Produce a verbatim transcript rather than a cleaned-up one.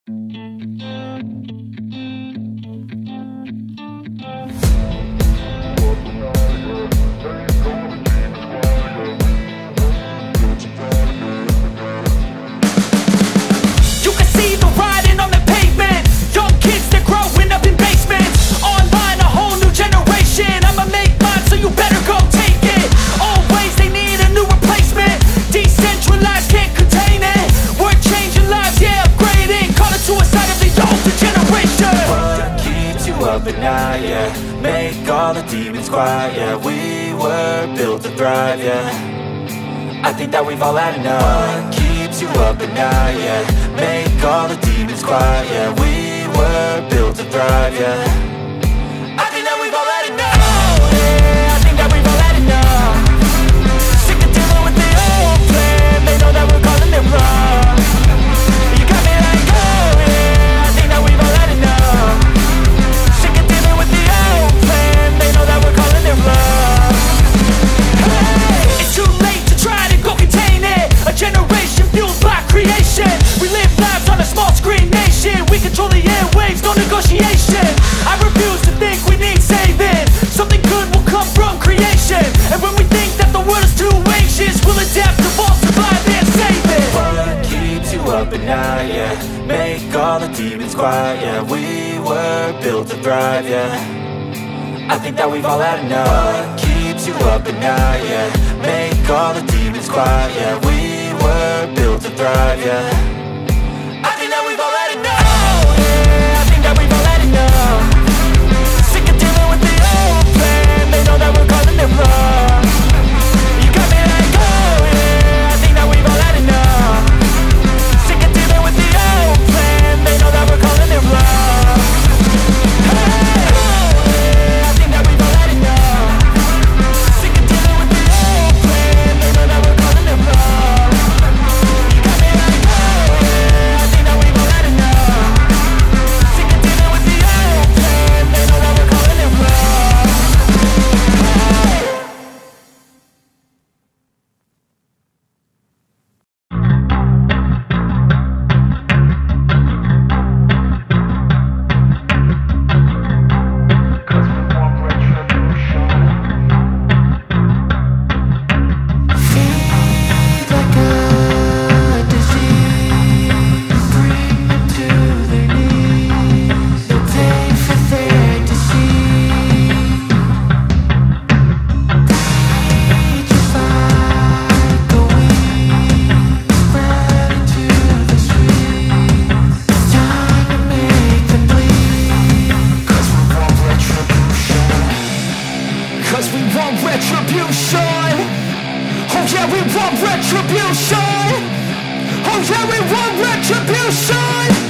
At night, yeah. Make all the demons quiet, yeah. We were built to thrive, yeah. I think that we've all had enough. What keeps you up at night, yeah. Make all the demons quiet, yeah. We were built to thrive, yeah. I think that we've all had enough. Oh, yeah, I think that we've all had enough. Sick of dealing with the old plan. They know that we're calling it wrong. You got me like, oh yeah, I think that we've all had enough. They know that we're calling it love. Hey, it's too late to try to go contain it. A generation fueled by creation. We live lives on a small screen nation. We control the airwaves, no negotiation. I refuse to think we need saving. Something good will come from creation. And when we think that the world is too anxious, we'll adapt, evolve, survive and save it. What keeps you up at night, yeah. Make all the demons quiet, yeah. We were built to thrive, yeah. I think that we've all had enough. What keeps you up at night, yeah. Make all the demons quiet, yeah. We were built to thrive, yeah. I think that we've all had enough. Oh yeah, I think that we've all had enough. Sick of dealing with the old plan. They know that we're calling it wrong. You got me like, oh yeah, I think that we've all had enough. Sick of dealing with the old plan. They know that we're calling it wrong. Retribution. Oh yeah, we want retribution.